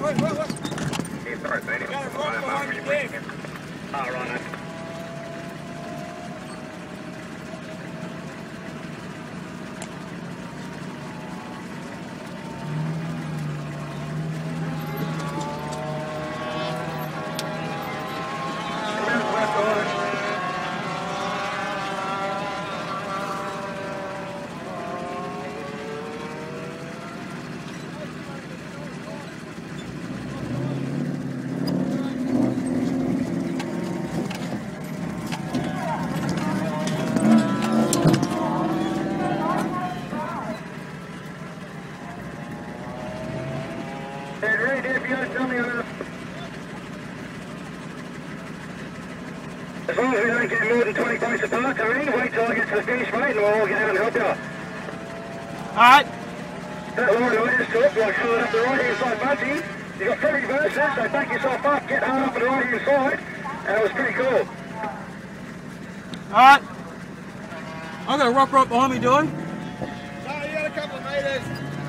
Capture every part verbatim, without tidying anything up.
Wait, wait, wait. Yeah, sorry, Tony. You got it right behind your dick. Oh, right. Hey, Ray, Dave, you gotta tell me on that. As long as we don't get more than twenty points apart, Tony, wait till I get to the finish, mate, and we'll all get out and help you. Alright. That line I just took, like coming up the right-hand side bunty, you got three reverses, so take yourself up, get hard up on the right-hand side, and it was pretty cool. Alright. I've got a rock right behind me, do I? No, you got a couple of metres.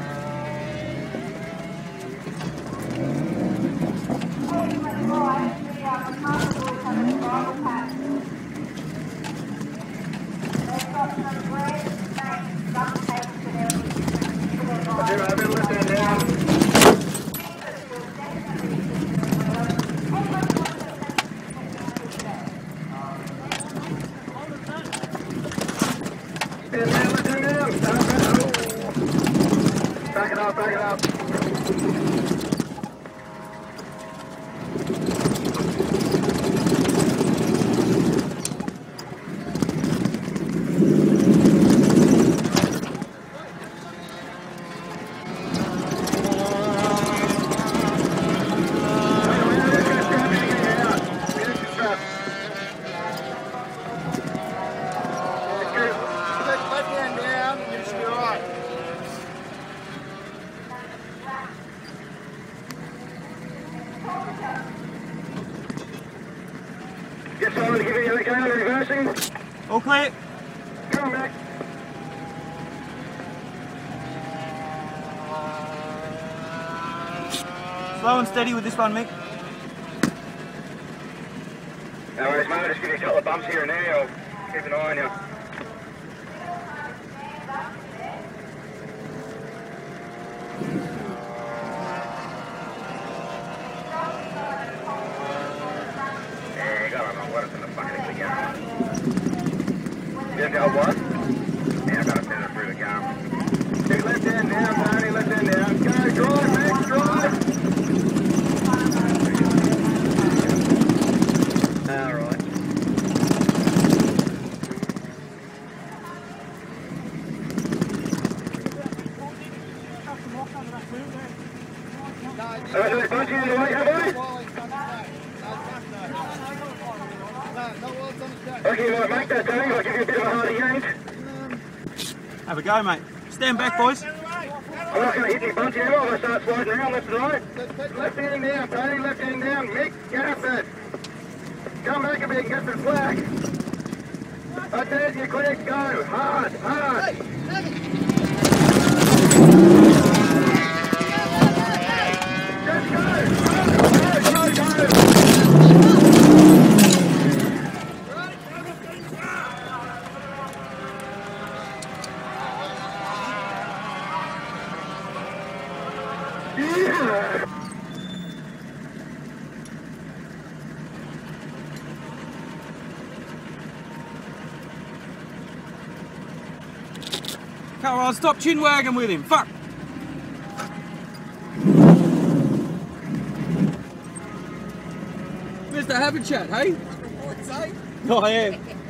I've been listening down. Stand down, listen down. Back it up, back it up. Get someone to give you the okay on reversing. All clear. Come on back. Slow and steady with this one, Mick. No worries, mate. I'll just give you a couple of bumps here and there. I'll keep an eye on you. Yeah, got it. What is in the fucking again? You got what? Yeah, I got to send it through the gum. Take left hand down, Tony. Left hand down. Go, drive, Mick, drive. All right. All right, so they punch you in the way, have they? Okay, you want to make that, Tony? I'll give you a bit of a hardy yank. Have a go, mate. Stand back, boys. I'm not going to hit any bunch here. I'm going to start sliding around left and right. Left hand down, Tony. Left hand down. Mick, get up there. Come back a bit and get the flag. Right there's your clear. Go. Hard, hard. Just go. Go, go, go, go. Yeah. Come on, stop chin wagging with him. Fuck. Mister, have a chat, hey? What's that? Oh, I am.